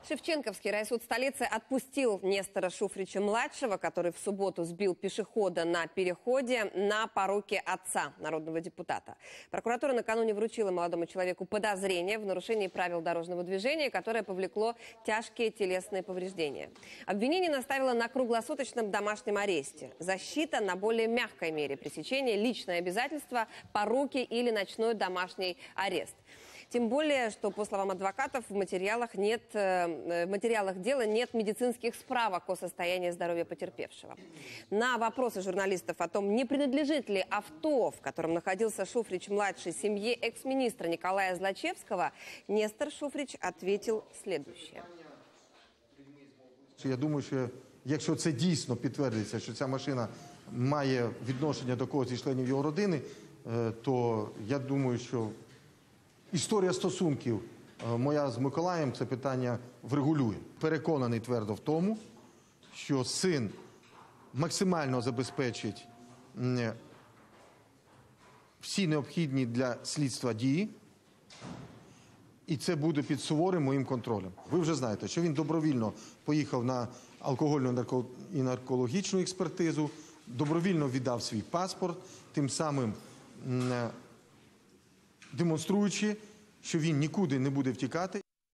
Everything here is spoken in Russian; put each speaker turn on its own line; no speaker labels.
Шевченковский райсуд столицы отпустил Нестора Шуфрича-младшего, который в субботу сбил пешехода на переходе на поруки отца, народного депутата. Прокуратура накануне вручила молодому человеку подозрение в нарушении правил дорожного движения, которое повлекло тяжкие телесные повреждения. Обвинение наставило на круглосуточном домашнем аресте. Защита на более мягкой мере пресечения, личное обязательство, поруки или ночной домашний арест. Тем более, что, по словам адвокатов, в материалах дела нет медицинских справок о состоянии здоровья потерпевшего. На вопросы журналистов о том, не принадлежит ли авто, в котором находился Шуфрич-младший, семье экс-министра Николая Злочевского, Нестор Шуфрич ответил следующее.
Я думаю, що якщо це дійсно підтвердиться, що ця машина має відношення до когось із членів його родини, то я думаю, що історія стосунків моя з Миколаєм це питання врегулює. Переконаний твердо в тому, що син максимально забезпечить всі необхідні для слідства дії, і це буде під суворим моїм контролем. Ви вже знаєте, що він добровільно поїхав на алкогольну і наркологічну експертизу, добровільно віддав свій паспорт, тим самим демонструючи, що він нікуди не буде втікати.